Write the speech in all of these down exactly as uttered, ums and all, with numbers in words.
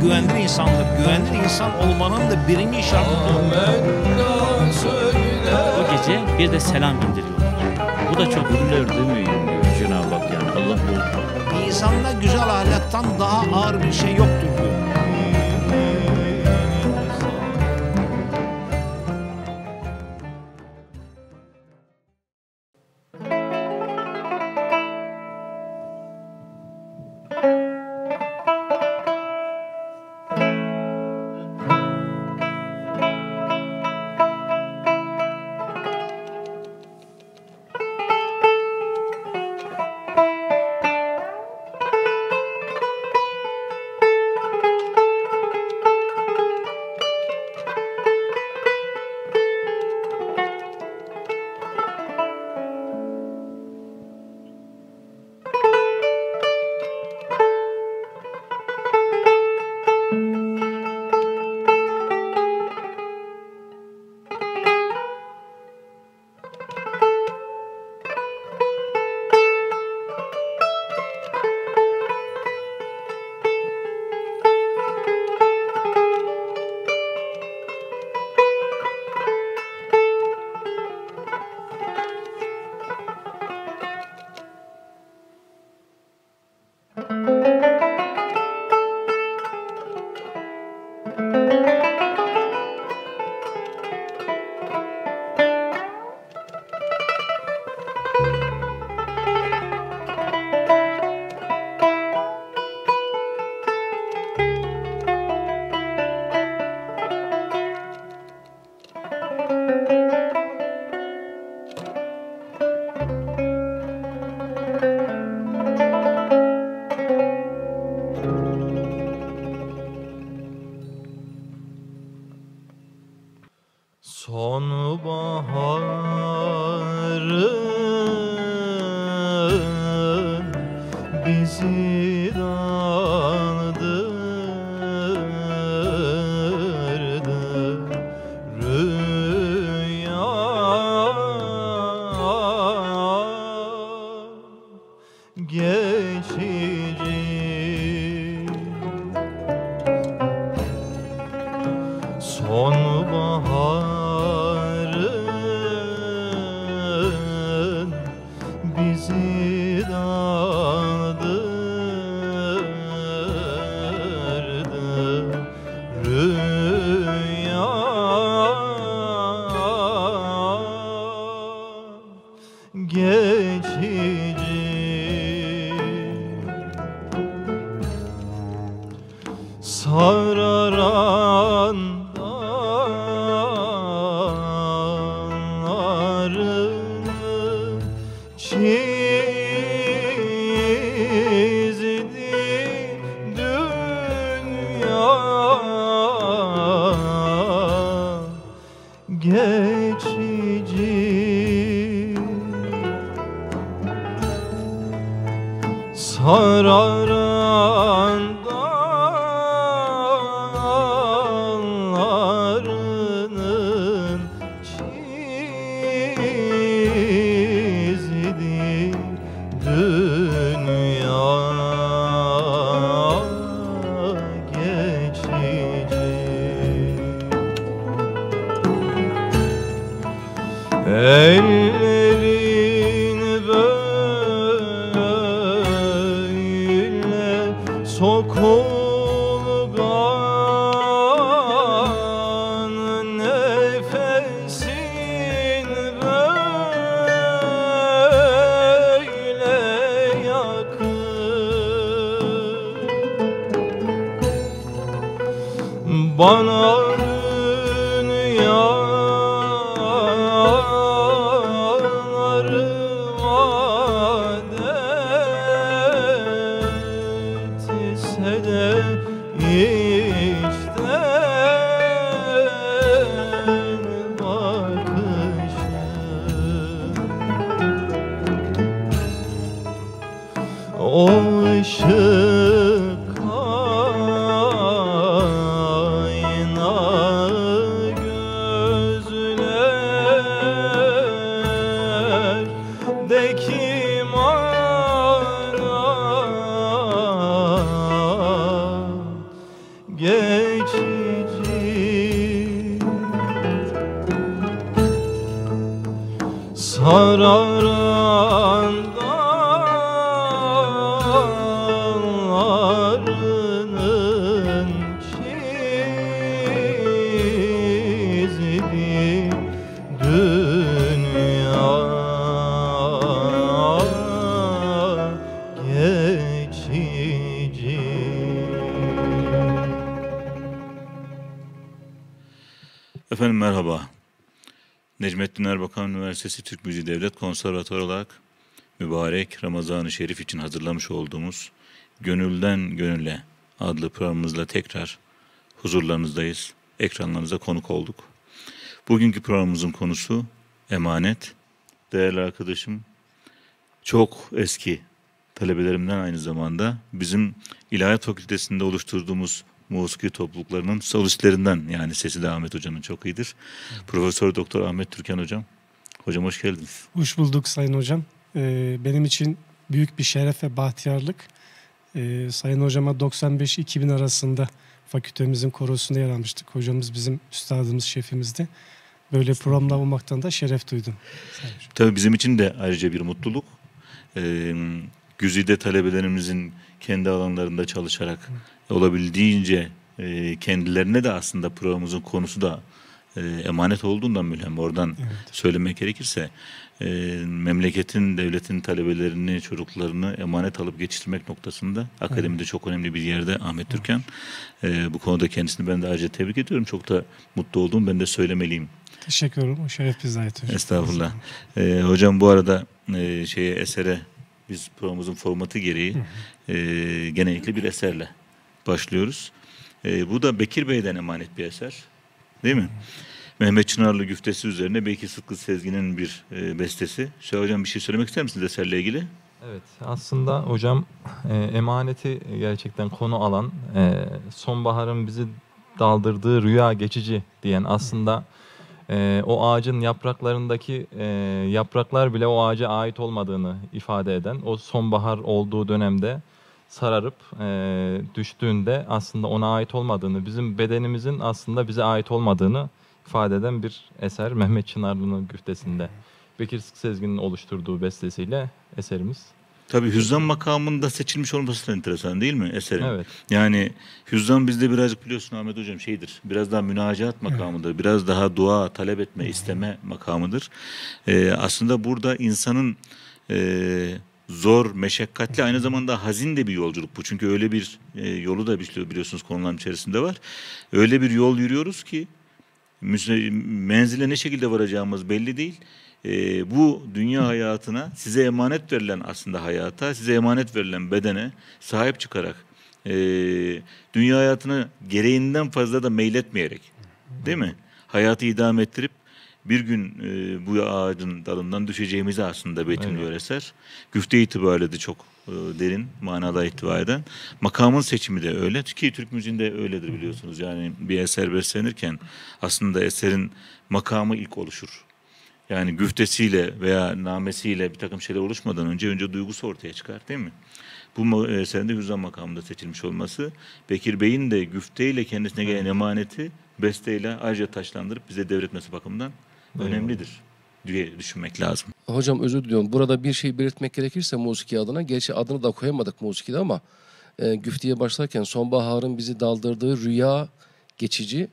güvenilir insandır. Güvenilir insan olmanın da birinci şartıdır. O gece bir de selam indiriyorlar. Bu da çok Güller demeyin diyor Cenab-ı Hak, yani Allah bozdu. İnsanda güzel ahlaktan daha ağır bir şey yoktur diyor. Sonbaharın bizi daldırdı rüya, geçici sonbaharın bizi daldırdı rüya, geçici sararan dağlarını çizdi dünya, geçici sararan dağlarının çizdi dünya, geçici ellerin böyle sokulgan, nefesin böyle yakın, bana dünyaları vaat etse de içten bakışın o ışık kaynağı gözlerdeki mana, Efendim merhaba. Necmettin Erbakan Üniversitesi Türk Müziği Devlet Konservatuarı olarak mübarek Ramazan-ı Şerif için hazırlamış olduğumuz Gönülden Gönüle adlı programımızla tekrar huzurlarınızdayız. Ekranlarınıza konuk olduk. Bugünkü programımızın konusu emanet. Değerli arkadaşım, çok eski talebelerimden aynı zamanda bizim İlahiyat Fakültesi'nde oluşturduğumuz musiki topluluklarının solistlerinden, yani sesi de Ahmet Hoca'nın çok iyidir. Profesör Doktor Ahmet Türkan Hocam. Hocam hoş geldiniz. Hoş bulduk Sayın Hocam. Ee, benim için büyük bir şeref ve bahtiyarlık. Ee, Sayın Hocama doksan beş iki bin arasında fakültemizin korosunda yer almıştık. Hocamız bizim üstadımız, şefimizdi. Böyle programlar olmaktan da şeref duydum. Tabii bizim için de ayrıca bir mutluluk. Ee, Güzide talebelerimizin kendi alanlarında çalışarak Hı. olabildiğince e, kendilerine de aslında programımızın konusu da e, emanet olduğundan mülhem. Oradan evet. söylemek gerekirse e, memleketin, devletin talebelerini, çocuklarını emanet alıp geçirmek noktasında akademide evet. çok önemli bir yerde Ahmet Türkan. E, bu konuda kendisini ben de ayrıca tebrik ediyorum. Çok da mutlu oldum. Ben de söylemeliyim. Teşekkür ederim. O şeref bize ait hocam. Estağfurullah. E, hocam bu arada e, şeye esere biz programımızın formatı gereği hı hı. E, genellikle bir eserle başlıyoruz. E, bu da Bekir Bey'den emanet bir eser. Değil mi? Hı hı. Mehmet Çınarlı güftesi üzerine Bekir Sıtkı Sezgin'in bir e, bestesi. Şah hocam bir şey söylemek ister misiniz eserle ilgili? Evet, aslında hocam e, emaneti gerçekten konu alan, e, sonbaharın bizi daldırdığı rüya geçici diyen aslında e, o ağacın yapraklarındaki e, yapraklar bile o ağaca ait olmadığını ifade eden, o sonbahar olduğu dönemde sararıp e, düştüğünde aslında ona ait olmadığını, bizim bedenimizin aslında bize ait olmadığını ifade eden bir eser Mehmet Çınarlı'nın güftesinde. Bekir Sıtkı Sezgin'in oluşturduğu bestesiyle eserimiz. Tabii hüzzam makamında seçilmiş olması da enteresan değil mi eserin? Evet. Yani hüzzam bizde birazcık biliyorsun Ahmet Hocam şeydir. Biraz daha münacaat makamıdır. Evet. Biraz daha dua, talep etme, evet. isteme makamıdır. Ee, aslında burada insanın e, zor, meşakkatli, aynı zamanda hazin de bir yolculuk bu. Çünkü öyle bir e, yolu da biliyorsunuz konuların içerisinde var. Öyle bir yol yürüyoruz ki menzile ne şekilde varacağımız belli değil. Ee, bu dünya hayatına, size emanet verilen aslında hayata, size emanet verilen bedene sahip çıkarak, e, dünya hayatını gereğinden fazla da meyletmeyerek, değil mi? Hayatı idame ettirip bir gün e, bu ağacın dalından düşeceğimizi aslında betimliyor evet. eser. Güfte itibariyle de çok e, derin manada ihtiva eden. Makamın seçimi de öyle. Ki Türk müziğinde öyledir biliyorsunuz. Yani bir eser beslenirken aslında eserin makamı ilk oluşur. Yani güftesiyle veya namesiyle bir takım şeyler oluşmadan önce önce duygusu ortaya çıkar değil mi? Bu eserin de hüzzam makamında seçilmiş olması, Bekir Bey'in de güfteyle kendisine gelen emaneti besteyle ayrıca taşlandırıp bize devretmesi bakımından önemlidir diye düşünmek lazım. Hocam özür diliyorum. Burada bir şey belirtmek gerekirse musiki adına, gerçi adını da koyamadık musikide ama e, güfteye başlarken sonbaharın bizi daldırdığı rüya geçici,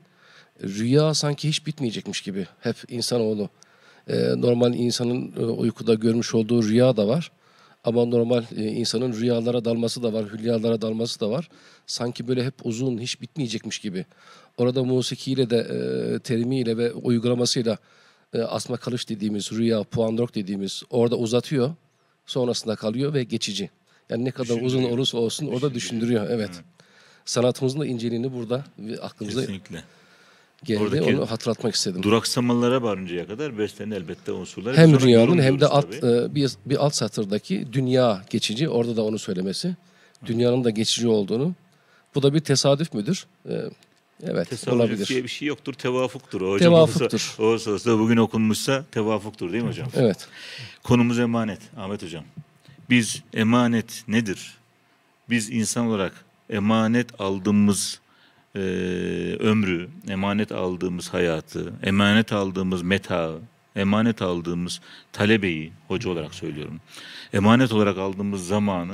rüya sanki hiç bitmeyecekmiş gibi. Hep insanoğlu. E, normal insanın e, uykuda görmüş olduğu rüya da var. Ama normal e, insanın rüyalara dalması da var, hülyalara dalması da var. Sanki böyle hep uzun, hiç bitmeyecekmiş gibi. Orada musikiyle de, e, terimiyle ve uygulamasıyla e, asma kalış dediğimiz, rüya, puandrok dediğimiz orada uzatıyor. Sonrasında kalıyor ve geçici. Yani ne kadar uzun olursa olsun orada düşündürüyor. Evet. evet. Sanatımızın da inceliğini burada aklımıza Kesinlikle. geldi. Oradaki onu hatırlatmak istedim. Duraksamalara varıncaya kadar bestelerin elbette unsurları. Hem rüyanın hem de alt, e, bir, bir alt satırdaki dünya geçici. Orada da onu söylemesi. Dünyanın da geçici olduğunu. Bu da bir tesadüf müdür? E, evet Tesadüf olabilir. diye bir şey yoktur. Tevafuktur. O hocam tevafuktur. Olsa, olsa bugün okunmuşsa tevafuktur değil mi hocam? Evet. Konumuz emanet Ahmet Hocam. Biz emanet nedir? Biz insan olarak emanet aldığımız e, ömrü, emanet aldığımız hayatı, emanet aldığımız metaı, emanet aldığımız talebeyi, hoca olarak söylüyorum, emanet olarak aldığımız zamanı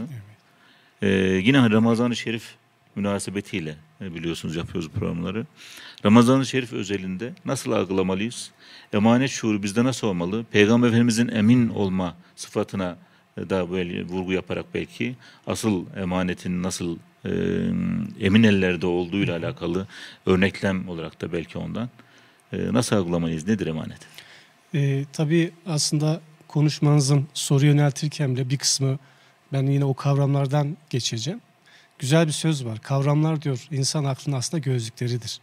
e, yine Ramazan-ı Şerif münasebetiyle biliyorsunuz yapıyoruz programları. Ramazan-ı Şerif özelinde nasıl algılamalıyız? Emanet şuuru bizde nasıl olmalı? Peygamber Efendimizin emin olma sıfatına da böyle vurgu yaparak belki asıl emanetin nasıl e, emin ellerde olduğuyla alakalı örneklem olarak da belki ondan e, nasıl algılamalıyız? Nedir emanet? E, tabii aslında konuşmanızın soru yöneltirken bile bir kısmı ben yine o kavramlardan geçeceğim. Güzel bir söz var. Kavramlar diyor insan aklının aslında gözlükleridir.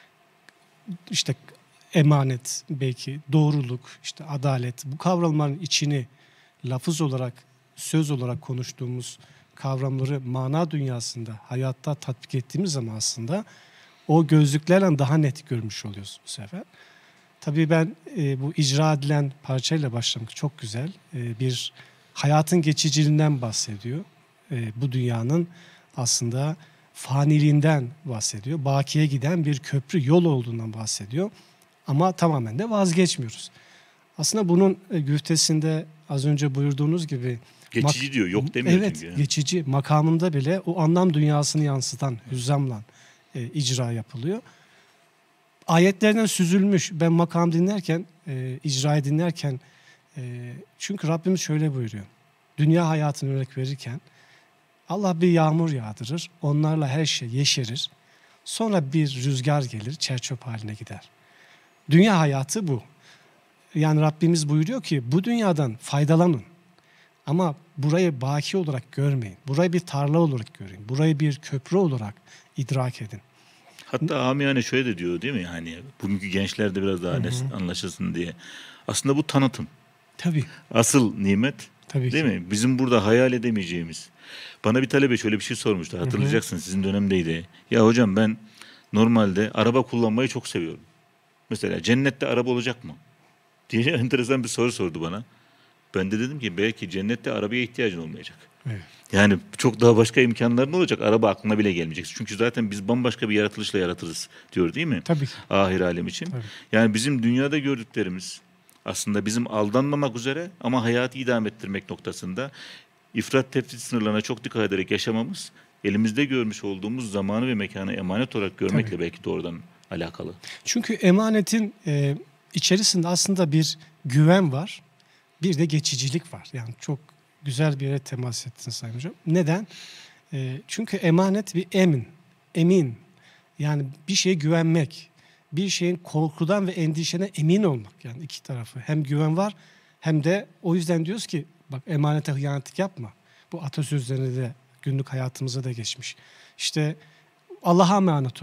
İşte emanet, belki doğruluk, işte adalet, bu kavramların içini lafız olarak, söz olarak konuştuğumuz kavramları mana dünyasında, hayatta tatbik ettiğimiz zaman aslında o gözlüklerle daha net görmüş oluyoruz bu sefer. Tabii ben e, bu icra edilen parçayla başlamak çok güzel. E, bir hayatın geçiciliğinden bahsediyor. E, bu dünyanın aslında faniliğinden bahsediyor. Bakiye giden bir köprü yol olduğundan bahsediyor. Ama tamamen de vazgeçmiyoruz. Aslında bunun e, güftesinde az önce buyurduğunuz gibi Geçici mak- diyor, yok demiyor Evet, çünkü. geçici makamında bile o anlam dünyasını yansıtan hüzzamla e, icra yapılıyor. Ayetlerden süzülmüş. Ben makam dinlerken, e, icrayı dinlerken e, çünkü Rabbimiz şöyle buyuruyor. Dünya hayatını örnek verirken Allah bir yağmur yağdırır. Onlarla her şey yeşerir. Sonra bir rüzgar gelir, çerçöp haline gider. Dünya hayatı bu. Yani Rabbimiz buyuruyor ki bu dünyadan faydalanın. Ama burayı baki olarak görmeyin. Burayı bir tarla olarak görün. Burayı bir köprü olarak idrak edin. Hatta amiyane şöyle de diyor değil mi? Yani bugünkü gençler de biraz daha net anlaşılsın diye. Aslında bu tanıtım. Tabii. Asıl nimet Tabii değil ki. mi? Bizim burada hayal edemeyeceğimiz. Bana bir talebe şöyle bir şey sormuştu. Hatırlayacaksın, sizin dönemdeydi. Ya hocam ben normalde araba kullanmayı çok seviyorum. Mesela cennette araba olacak mı diye enteresan bir soru sordu bana. Ben de dedim ki belki cennette arabaya ihtiyacın olmayacak. Evet. Yani çok daha başka imkanların olacak. Araba aklına bile gelmeyecek. Çünkü zaten biz bambaşka bir yaratılışla yaratırız diyor değil mi? Tabii ki. Ahir alem için. Tabii. Yani bizim dünyada gördüklerimiz aslında bizim aldanmamak üzere ama hayatı idame ettirmek noktasında ifrat tefrit sınırlarına çok dikkat ederek yaşamamız, elimizde görmüş olduğumuz zamanı ve mekanı emanet olarak görmekle Tabii. belki doğrudan alakalı. Çünkü emanetin e, içerisinde aslında bir güven var. Bir de geçicilik var. Yani çok güzel bir yere temas ettiniz Sayın Hocam. Neden? E, çünkü emanet bir emin, emin. Yani bir şeye güvenmek, bir şeyin korkudan ve endişeden emin olmak. Yani iki tarafı. Hem güven var hem de o yüzden diyoruz ki bak emanete hıyanetlik yapma. Bu atasözlerinde de günlük hayatımıza da geçmiş. İşte Allah'a emanet ol.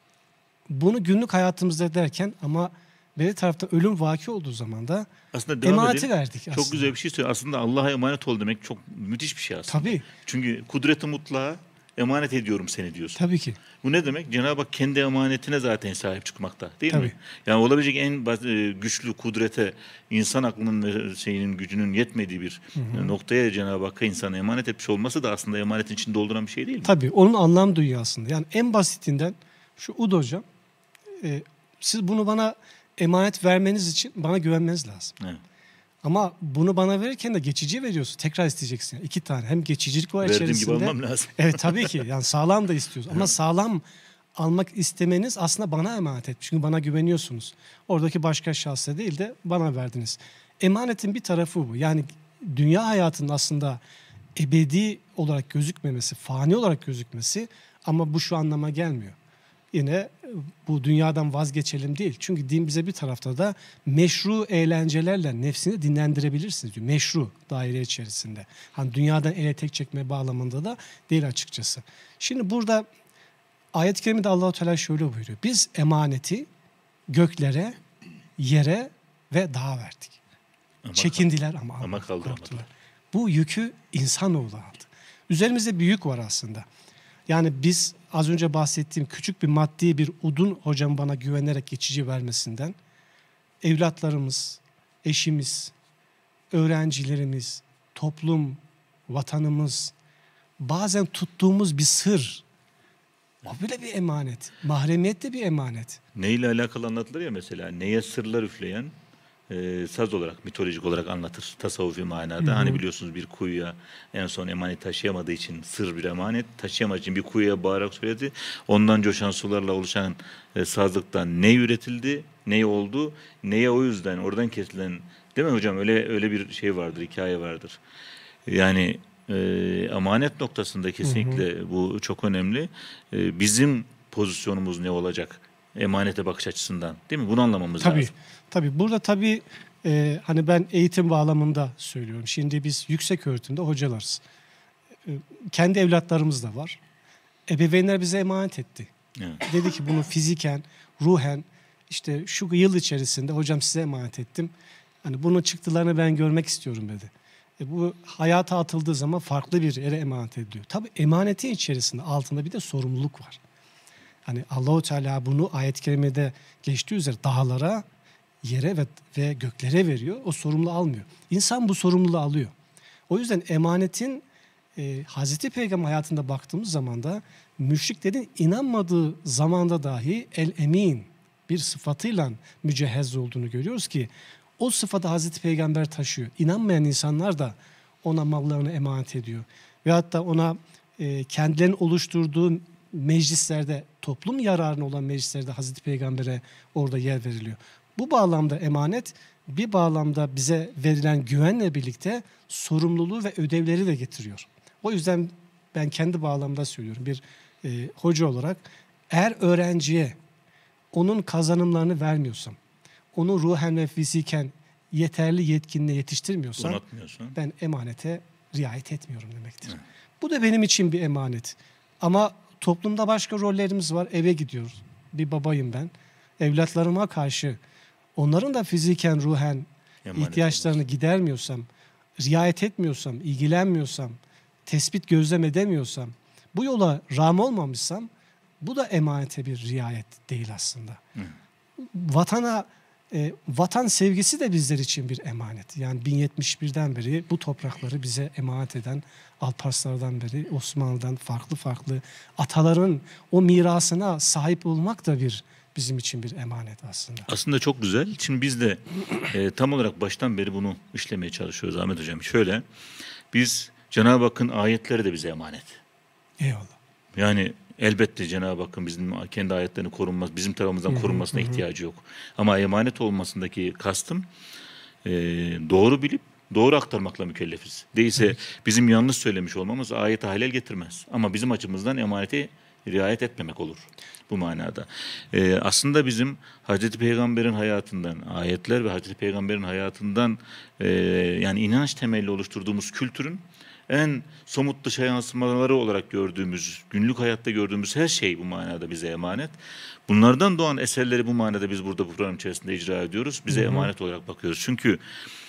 Bunu günlük hayatımızda derken ama bir tarafta ölüm vaki olduğu zaman da Aslında devam emaneti edelim. verdik aslında. Çok güzel bir şey söylüyor. Aslında Allah'a emanet ol demek çok müthiş bir şey aslında. Tabii, Çünkü kudret-i mutlağa emanet ediyorum seni diyorsun. tabii ki. Bu ne demek? Cenab-ı Hak kendi emanetine zaten sahip çıkmakta değil Tabii. mi? Yani olabilecek en bas- e, güçlü kudrete, insan aklının ve şeyinin gücünün yetmediği bir e, noktaya Cenab-ı Hakk'a insanı emanet etmiş olması da aslında emanetin içinde dolduran bir şey değil mi? Tabii onun anlam dünyasında. Yani en basitinden şu Ud hocam, e, siz bunu bana emanet vermeniz için bana güvenmeniz lazım. Evet. Ama bunu bana verirken de geçici veriyorsun. Tekrar isteyeceksin. Yani iki tane. Hem geçicilik var Verdiğim gibi içerisinde. almam lazım. Evet tabii ki. Yani sağlam da istiyoruz. Ama sağlam almak istemeniz aslında bana emanet etmiş. Çünkü bana güveniyorsunuz. Oradaki başka şahsa değil de bana verdiniz. Emanetin bir tarafı bu. Yani dünya hayatının aslında ebedi olarak gözükmemesi, fani olarak gözükmesi ama bu şu anlama gelmiyor. Yine bu dünyadan vazgeçelim değil. Çünkü din bize bir tarafta da meşru eğlencelerle nefsini dinlendirebilirsiniz diyor. Meşru daire içerisinde. Hani dünyadan ele tek çekme bağlamında da değil açıkçası. Şimdi burada ayet-i kerimede Allah-u Teala şöyle buyuruyor. Biz emaneti göklere, yere ve dağa verdik. Ama Çekindiler ama, ama kaldıramadılar. korktular. Bu yükü insanoğlu aldı. Üzerimizde bir yük var aslında. Yani biz az önce bahsettiğim küçük bir maddi bir udun hocam bana güvenerek geçici vermesinden evlatlarımız, eşimiz, öğrencilerimiz, toplum, vatanımız, bazen tuttuğumuz bir sır. O bile bir emanet. Mahremiyet de bir emanet. Neyle alakalı anlatılır ya mesela, neye sırlar üfleyen e, saz olarak, mitolojik olarak anlatır tasavvufi manada. Hı hı. Hani biliyorsunuz bir kuyuya en son emanet taşıyamadığı için, sır bir emanet taşıyamadığı için bir kuyuya bağırarak söyledi. Ondan coşan sularla oluşan e, sazlıktan ne üretildi, ne oldu, neye o yüzden oradan kesilen, değil mi hocam? Öyle öyle bir şey vardır, hikaye vardır. Yani e, emanet noktasında kesinlikle bu çok önemli. E, bizim pozisyonumuz ne olacak? emanete bakış açısından, değil mi? Bunu anlamamız Tabii, lazım. tabii. Burada tabii e, hani ben eğitim bağlamında söylüyorum. Şimdi biz yüksek öğretimde hocalarız. E, kendi evlatlarımız da var. Ebeveynler bize emanet etti. Evet. Dedi ki bunu fiziken, ruhen işte şu yıl içerisinde hocam size emanet ettim. Hani bunun çıktılarını ben görmek istiyorum dedi. E bu hayata atıldığı zaman farklı bir yere emanet ediliyor. Tabii emanetin içerisinde altında bir de sorumluluk var. Hani Allahu Teala bunu ayet-i kerimede geçtiği üzere dağlara, yere ve, ve göklere veriyor. O sorumluluğu almıyor. İnsan bu sorumluluğu alıyor. O yüzden emanetin e, Hazreti Peygamber hayatında baktığımız zaman da müşriklerin inanmadığı zamanda dahi el-emin bir sıfatıyla mücehhez olduğunu görüyoruz ki o sıfatı Hazreti Peygamber taşıyor. İnanmayan insanlar da ona mallarını emanet ediyor. Ve hatta ona e, kendilerinin oluşturduğu meclislerde, toplum yararına olan meclislerde Hazreti Peygamber'e orada yer veriliyor. Bu bağlamda emanet bir bağlamda bize verilen güvenle birlikte sorumluluğu ve ödevleri de getiriyor. O yüzden ben kendi bağlamda söylüyorum bir e, hoca olarak eğer öğrenciye onun kazanımlarını vermiyorsam, onu ruhen ve fiziken yeterli yetkinliğe yetiştirmiyorsam Donatmıyorsan. ben emanete riayet etmiyorum demektir. Evet. Bu da benim için bir emanet. Ama toplumda başka rollerimiz var. Eve gidiyoruz. Bir babayım ben. Evlatlarıma karşı onların da fiziken, ruhen Emanet ihtiyaçlarını gidermiyorsam, riayet etmiyorsam, ilgilenmiyorsam, tespit gözlem edemiyorsam, bu yola rağm olmamışsam bu da emanete bir riayet değil aslında. Hı. Vatana e, vatan sevgisi de bizler için bir emanet. Yani bin yetmiş birden beri bu toprakları bize emanet eden Alparslardan beri Osmanlı'dan farklı farklı ataların o mirasına sahip olmak da bir bizim için bir emanet aslında. Aslında çok güzel. Şimdi biz de e, tam olarak baştan beri bunu işlemeye çalışıyoruz Ahmet Hocam. Şöyle, biz Cenab-ı Hakk'ın ayetleri de bize emanet. Eyvallah. Yani elbette Cenab-ı Hakk'ın bizim kendi ayetlerini korunması, bizim tarafımızdan korunmasına ihtiyacı yok. Ama emanet olmasındaki kastım e, doğru bilip doğru aktarmakla mükellefiz. Değilse evet. bizim yanlış söylemiş olmamız ayete halel getirmez. Ama bizim açımızdan emanete riayet etmemek olur bu manada. Ee, aslında bizim Hazreti Peygamber'in hayatından, ayetler ve Hazreti Peygamber'in hayatından e, yani inanç temelli oluşturduğumuz kültürün en somut dışa yansımaları olarak gördüğümüz, günlük hayatta gördüğümüz her şey bu manada bize emanet. Bunlardan doğan eserleri bu manada biz burada bu program içerisinde icra ediyoruz. Bize Hı-hı. emanet olarak bakıyoruz. Çünkü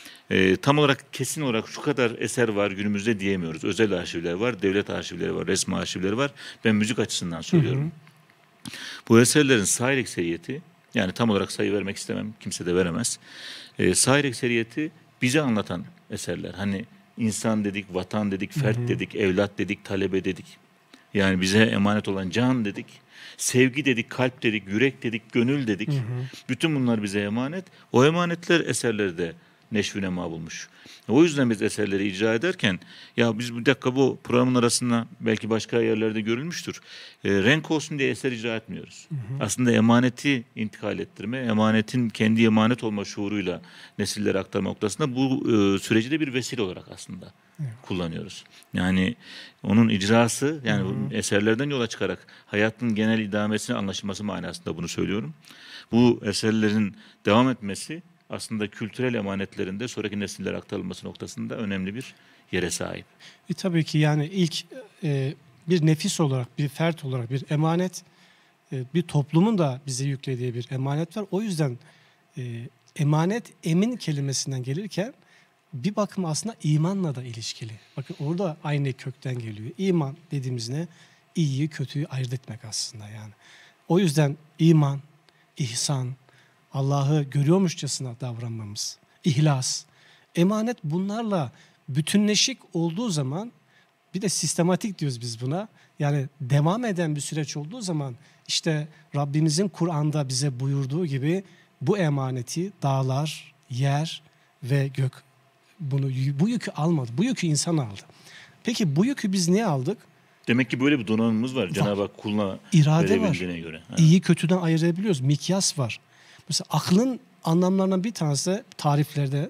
e, tam olarak kesin olarak şu kadar eser var günümüzde diyemiyoruz. Özel arşivler var, devlet arşivleri var, resmi arşivleri var. Ben müzik açısından söylüyorum. Hı-hı. Bu eserlerin sahir ekseriyeti, yani tam olarak sayı vermek istemem, kimse de veremez. E, sahir ekseriyeti bize anlatan eserler. Hani insan dedik, vatan dedik, fert Hı-hı. dedik, evlat dedik, talebe dedik. Yani bize emanet olan can dedik. Sevgi dedik, kalp dedik, yürek dedik, gönül dedik. Hı hı. Bütün bunlar bize emanet. O emanetler eserleri de neşvü nema bulmuş. O yüzden biz eserleri icra ederken ya biz bir dakika bu programın arasında belki başka yerlerde görülmüştür. E, renk olsun diye eser icra etmiyoruz. Hı hı. Aslında emaneti intikal ettirme, emanetin kendi emanet olma şuuruyla nesillere aktarma noktasında bu e, süreci de bir vesile olarak aslında evet. kullanıyoruz. Yani onun icrası yani hı hı. eserlerden yola çıkarak hayatın genel idamesine anlaşılması manasında bunu söylüyorum. Bu eserlerin devam etmesi aslında kültürel emanetlerinde sonraki nesillere aktarılması noktasında önemli bir yere sahip. E, tabii ki yani ilk e, bir nefis olarak, bir fert olarak bir emanet, e, bir toplumun da bize yüklediği bir emanet var. O yüzden e, emanet emin kelimesinden gelirken bir bakım aslında imanla da ilişkili. Bakın orada aynı kökten geliyor. İman dediğimiz ne? İyiyi kötüyü ayırt etmek aslında yani. O yüzden iman, ihsan, Allah'ı görüyormuşçasına davranmamız, ihlas, emanet bunlarla bütünleşik olduğu zaman bir de sistematik diyoruz biz buna. Yani devam eden bir süreç olduğu zaman işte Rabbimizin Kur'an'da bize buyurduğu gibi bu emaneti dağlar, yer ve gök bunu bu yükü almadı. Bu yükü insan aldı. Peki bu yükü biz niye aldık? Demek ki böyle bir donanımımız var. var. Cenab-ı Hak kuluna İrade var. göre. Ha. İyi kötüden ayırabiliyoruz. Mikyas var. Mesela aklın anlamlarından bir tanesi tariflerde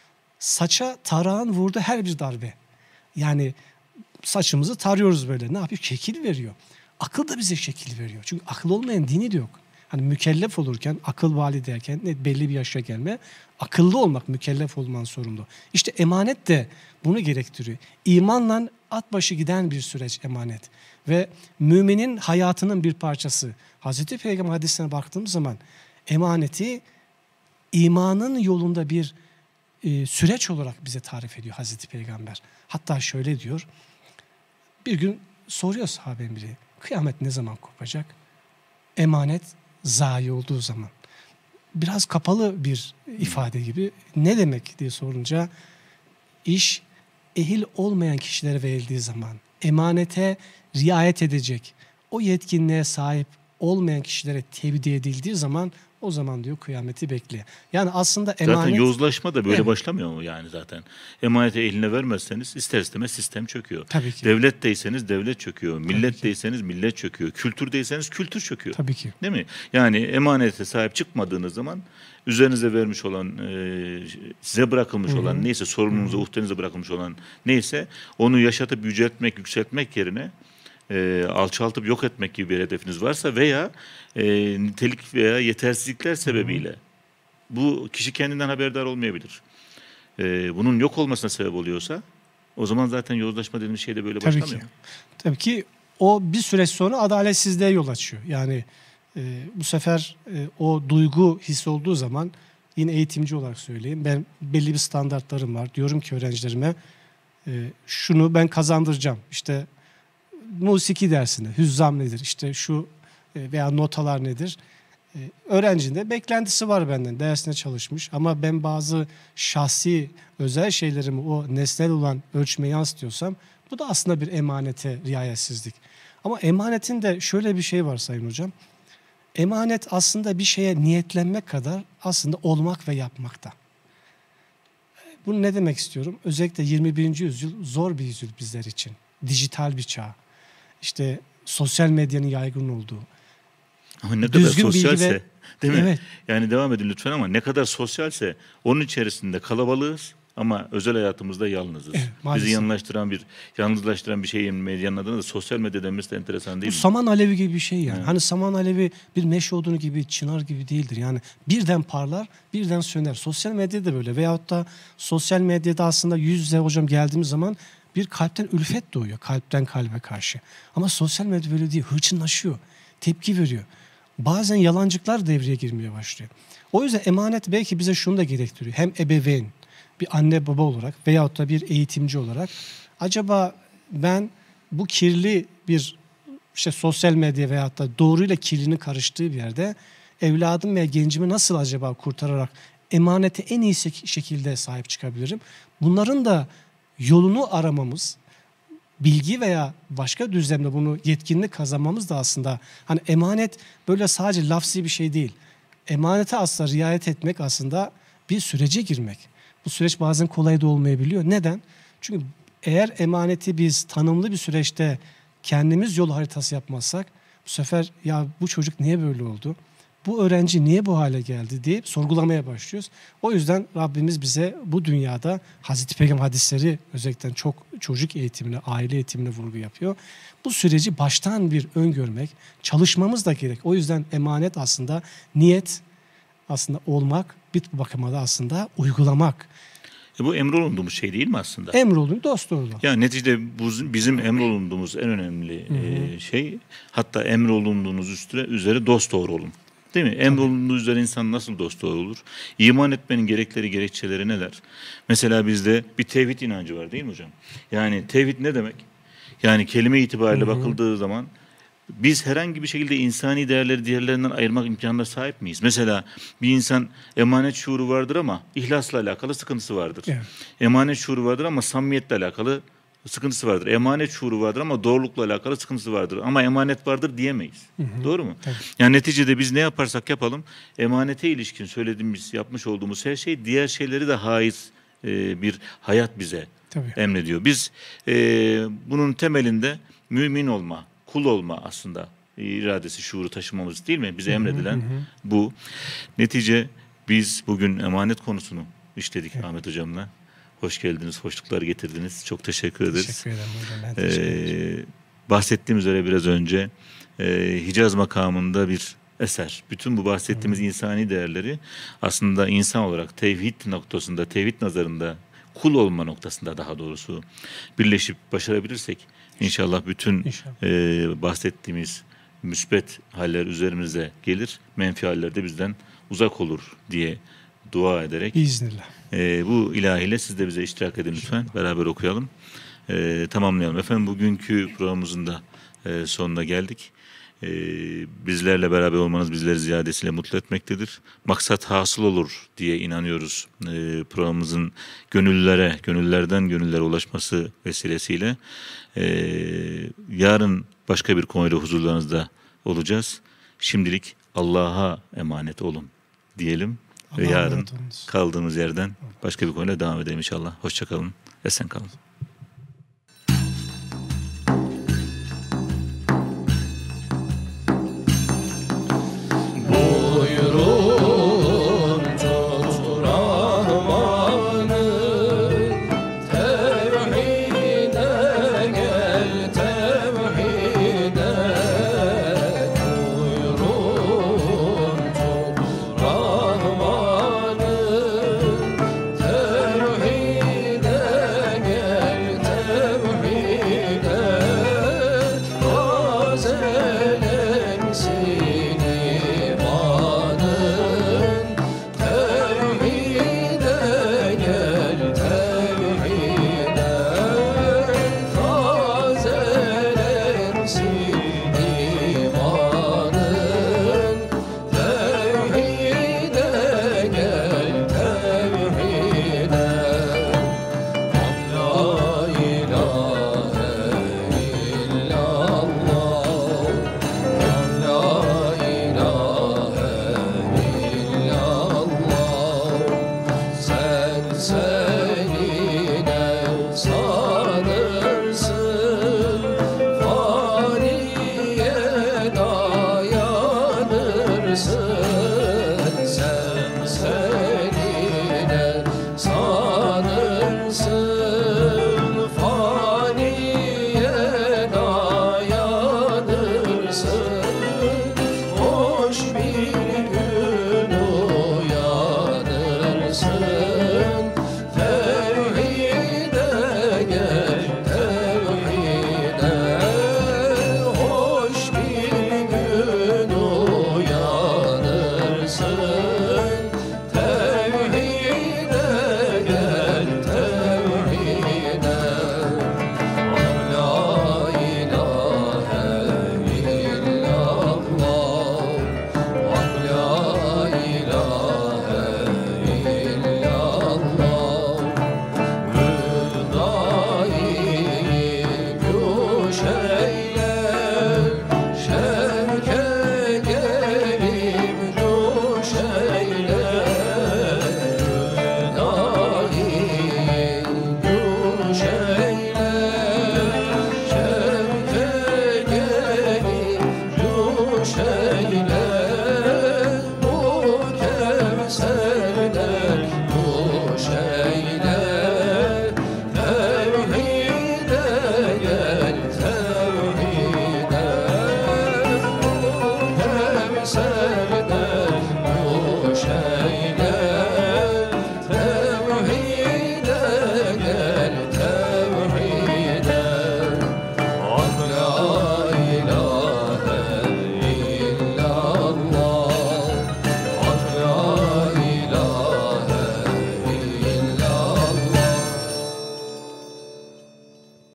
saça tarağın vurduğu her bir darbe. Yani saçımızı tarıyoruz böyle. Ne yapıyor? Şekil veriyor. Akıl da bize şekil veriyor. Çünkü akıl olmayan dini de yok. Hani mükellef olurken, akıl vali derken ne belli bir yaşa gelme, akıllı olmak, mükellef olman sorumlu. İşte emanet de bunu gerektiriyor. İmanla at başı giden bir süreç emanet. Ve müminin hayatının bir parçası. Hazreti Peygamber hadisine baktığımız zaman emaneti imanın yolunda bir e, süreç olarak bize tarif ediyor Hazreti Peygamber. Hatta şöyle diyor, bir gün soruyor sahaben biri, kıyamet ne zaman kopacak? Emanet zayi olduğu zaman. Biraz kapalı bir ifade gibi. Ne demek diye sorunca, iş ehil olmayan kişilere verildiği zaman, emanete riayet edecek, o yetkinliğe sahip olmayan kişilere tevdi edildiği zaman, o zaman diyor kıyameti bekliyor. Yani aslında emanet... Zaten yozlaşma da böyle Evet. başlamıyor mu yani zaten? Emaneti eline vermezseniz ister istemez sistem çöküyor. Tabii ki. Devletteyseniz devlet çöküyor. ki. Milletteyseniz millet çöküyor. Kültürdeyseniz kültür çöküyor. Tabii ki. Değil mi? Yani emanete sahip çıkmadığınız zaman üzerinize vermiş olan, e, size bırakılmış Hı hı. olan neyse, sorumluluğunuza, uhdenize bırakılmış olan neyse, onu yaşatıp yüceltmek, yükseltmek yerine e, alçaltıp yok etmek gibi bir hedefiniz varsa veya e, nitelik veya yetersizlikler sebebiyle bu kişi kendinden haberdar olmayabilir. E, bunun yok olmasına sebep oluyorsa o zaman zaten yozlaşma dediğimiz şey de böyle Tabii başlamıyor. ki. Tabii ki o bir süre sonra adaletsizliğe yol açıyor. Yani e, bu sefer e, o duygu his olduğu zaman, yine eğitimci olarak söyleyeyim, ben belli bir standartlarım var. Diyorum ki öğrencilerime, e, şunu ben kazandıracağım. İşte musiki dersinde hüzzam nedir? İşte şu e, veya notalar nedir? E, öğrencinin de beklentisi var benden. Dersine çalışmış ama ben bazı şahsi özel şeylerimi o nesnel olan ölçmeye yansıtıyorsam, bu da aslında bir emanete riayetsizlik. Ama emanetin de şöyle bir şey var Sayın Hocam. Emanet aslında bir şeye niyetlenmek kadar aslında olmak ve yapmakta. Bunu ne demek istiyorum? Özellikle yirmi birinci yüzyıl zor bir yüzyıl bizler için. Dijital bir çağ. İşte sosyal medyanın yaygın olduğu. Ama ne kadar Düzgün bilgi sosyalse, ve- değil mi? Evet. Yani devam edin lütfen, ama ne kadar sosyalse onun içerisinde kalabalığız ama özel hayatımızda yalnızız. Evet, maalesef. Bizi yalnızlaştıran bir, yalnızlaştıran bir şeyin medyanın adına da sosyal medya denmesi de enteresan Bu değil mi? saman alevi gibi bir şey yani. Evet. Hani saman alevi bir meşe odunu gibi, çınar gibi değildir. Yani birden parlar, birden söner. Sosyal medyada böyle. Veyahut da sosyal medyada aslında yüz yüze hocam geldiğimiz zaman bir kalpten ülfet doğuyor. Kalpten kalbe karşı. Ama sosyal medya böyle değil. Hırçınlaşıyor. Tepki veriyor. Bazen yalancıklar devreye girmeye başlıyor. O yüzden emanet belki bize şunu da gerektiriyor. Hem ebeveyn, bir anne baba olarak veyahut da bir eğitimci olarak, acaba ben bu kirli bir işte sosyal medya veyahut da doğruyla kirlinin karıştığı bir yerde evladım veya gencimi nasıl acaba kurtararak emanete en iyi şek- şekilde sahip çıkabilirim? Bunların da yolunu aramamız, bilgi veya başka düzlemde bunu yetkinlik kazanmamız da aslında, hani emanet böyle sadece lafzi bir şey değil. Emanete aslında riayet etmek aslında bir sürece girmek. Bu süreç bazen kolay da olmayabiliyor. Neden? Çünkü eğer emaneti biz tanımlı bir süreçte kendimiz yol haritası yapmazsak, bu sefer ya bu çocuk niye böyle oldu? Bu öğrenci niye bu hale geldi deyip sorgulamaya başlıyoruz. O yüzden Rabbimiz bize bu dünyada Hazreti Peygamber hadisleri özellikle çok çocuk eğitimine, aile eğitimine vurgu yapıyor. Bu süreci baştan bir öngörmek, çalışmamız da gerek. O yüzden emanet aslında niyet, aslında olmak, bir bakıma da aslında uygulamak. E bu emrolunduğumuz şey değil mi aslında? Emrolun, dost olun. Ya neticede bu bizim emrolunduğumuz en önemli e, şey, hatta emrolunduğunuz üstüne üzere dost doğru olun. Değil mi? Emrolunduğu üzere insan nasıl dost doğru olur? İman etmenin gerekleri, gerekçeleri neler? Mesela bizde bir tevhid inancı var değil mi hocam? Yani tevhid ne demek? Yani kelime itibariyle bakıldığı zaman biz herhangi bir şekilde insani değerleri diğerlerinden ayırmak imkanına sahip miyiz? Mesela bir insan emanet şuuru vardır ama ihlasla alakalı sıkıntısı vardır. Evet. Emanet şuuru vardır ama samimiyetle alakalı sıkıntısı vardır. Emanet şuuru vardır ama doğrulukla alakalı sıkıntısı vardır. Ama emanet vardır diyemeyiz. Doğru mu? Tabii. Yani neticede biz ne yaparsak yapalım, emanete ilişkin söylediğimiz, yapmış olduğumuz her şey diğer şeyleri de haiz e, bir hayat bize Tabii. emrediyor. Biz e, bunun temelinde mümin olma, kul olma aslında iradesi, şuuru taşımamız değil mi? Bize emredilen bu. Netice biz bugün emanet konusunu işledik evet. Ahmet Hocam'la. Hoş geldiniz, hoşluklar getirdiniz. Çok teşekkür ederiz. Teşekkür ederim hocam. Ben teşekkür ederim. Ee, bahsettiğim üzere biraz önce e, Hicaz makamında bir eser. Bütün bu bahsettiğimiz insani değerleri aslında insan olarak tevhid noktasında, tevhid nazarında, kul olma noktasında daha doğrusu birleşip başarabilirsek inşallah bütün İnşallah. e, bahsettiğimiz müsbet haller üzerimize gelir, menfi haller de bizden uzak olur diye dua ederek Biiznillah. e, bu ilahiyle siz de bize iştirak edin lütfen. Beraber okuyalım. E, tamamlayalım. Efendim bugünkü programımızın da e, sonuna geldik. E, bizlerle beraber olmanız bizleri ziyadesiyle mutlu etmektedir. Maksat hasıl olur diye inanıyoruz. E, programımızın gönüllere, gönüllerden gönüllere ulaşması vesilesiyle. E, yarın başka bir konuyla huzurlarınızda olacağız. Şimdilik Allah'a emanet olun diyelim. Ve Allah'a yarın emanet olunuz. kaldığımız yerden başka bir konuyla devam edelim inşallah. Hoşça kalın. Esen kalın.